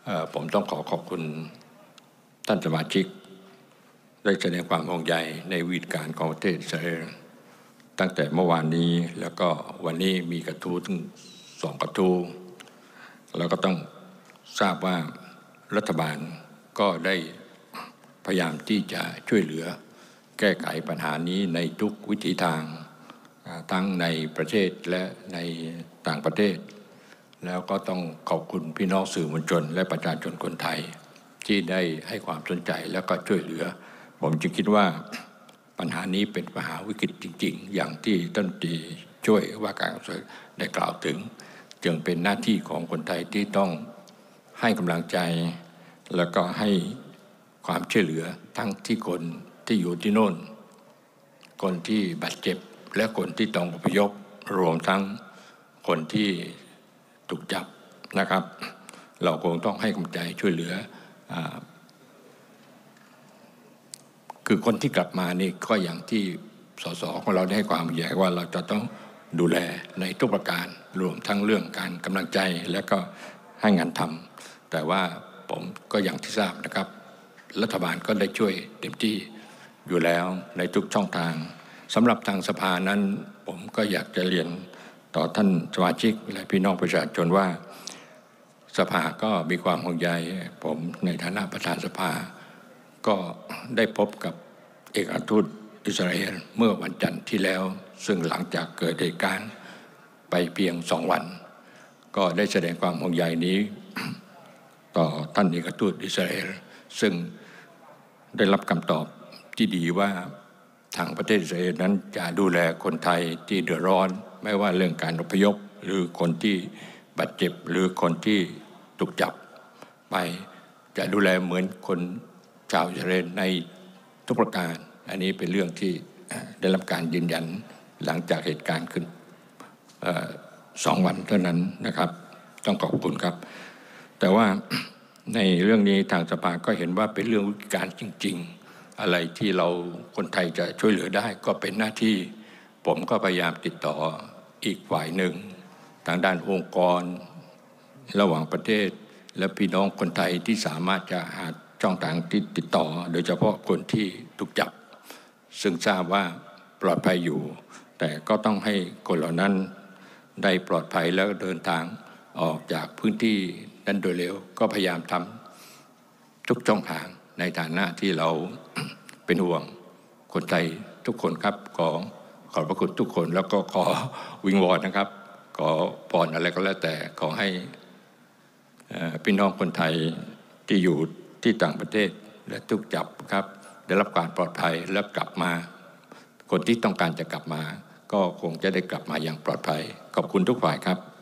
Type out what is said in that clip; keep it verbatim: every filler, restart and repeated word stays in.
ผมต้องขอขอบคุณท่านสมาชิกได้แสดงความห่วงใยในวิธีการของประเทศอิสราเอลตั้งแต่เมื่อวานนี้แล้วก็วันนี้มีกระทู้ถึงสองกระทู้แล้วก็ต้องทราบว่ารัฐบาลก็ได้พยายามที่จะช่วยเหลือแก้ไขปัญหานี้ในทุกวิถีทางทั้งในประเทศและในต่างประเทศแล้วก็ต้องขอบคุณพี่น้องสื่อมวลชนและประชาชนคนไทยที่ได้ให้ความสนใจแล้วก็ช่วยเหลือผมจึงคิดว่าปัญหานี้เป็นปัญหาวิกฤตจริงๆอย่างที่ท่านตีช่วยว่าการกระทรวงได้กล่าวถึงจึงเป็นหน้าที่ของคนไทยที่ต้องให้กำลังใจแล้วก็ให้ความช่วยเหลือทั้งที่คนที่อยู่ที่โน่นคนที่บาดเจ็บและคนที่ต้องอพยพรวมทั้งคนที่ถูกจับนะครับเราคงต้องให้กำลังใจช่วยเหลือคือคนที่กลับมานี่ก็อย่างที่สสของเราได้ให้ความใหญ่ว่าเราจะต้องดูแลในทุกประการรวมทั้งเรื่องการกำลังใจและก็ให้งานทำแต่ว่าผมก็อย่างที่ทราบนะครับรัฐบาลก็ได้ช่วยเต็มที่อยู่แล้วในทุกช่องทางสำหรับทางสภานั้นผมก็อยากจะเรียนต่อท่านสมาชิกและพี่น้องประชาชนว่าสภาก็มีความห่วงใยผมในฐานะประธานสภาก็ได้พบกับเอกอัครทูตอิสราเอลเมื่อวันจันทร์ที่แล้วซึ่งหลังจากเกิดเหตุการณ์ไปเพียงสองวันก็ได้แสดงความห่วงใยนี้ต่อท่านเอกอัครทูตอิสราเอลซึ่งได้รับคำตอบที่ดีว่าทางประเทศอิสราเอลนั้นจะดูแลคนไทยที่เดือดร้อนไม่ว่าเรื่องการอพยพหรือคนที่บาดเจ็บหรือคนที่ถูกจับไปจะดูแลเหมือนคนชาวอิสราเอลในทุกประการอันนี้เป็นเรื่องที่ได้รับการยืนยันหลังจากเหตุการณ์ขึ้นสองวันเท่านั้นนะครับต้องขอบคุณครับแต่ว่าในเรื่องนี้ทางสภาก็เห็นว่าเป็นเรื่องวิกฤตการณ์จริงๆอะไรที่เราคนไทยจะช่วยเหลือได้ก็เป็นหน้าที่ผมก็พยายามติดต่ออีกฝ่ายหนึ่งทางด้านองค์กรระหว่างประเทศและพี่น้องคนไทยที่สามารถจะหาช่องทางที่ติดต่อโดยเฉพาะคนที่ถูกจับซึ่งทราบว่าปลอดภัยอยู่แต่ก็ต้องให้คนเหล่านั้นได้ปลอดภัยแล้วเดินทางออกจากพื้นที่นั้นโดยเร็วก็พยายามทำทุกช่องทางในฐานะที่เรา เป็นห่วงคนไทยทุกคนครับขอขอบพระคุณทุกคนแล้วก็ขอวิงวอนนะครับขอพรอะไรก็แล้วแต่ขอให้พี่น้องคนไทยที่อยู่ที่ต่างประเทศและถูกจับครับได้รับการปลอดภัยแล้วกลับมาคนที่ต้องการจะกลับมาก็คงจะได้กลับมาอย่างปลอดภัยขอบคุณทุกฝ่ายครับ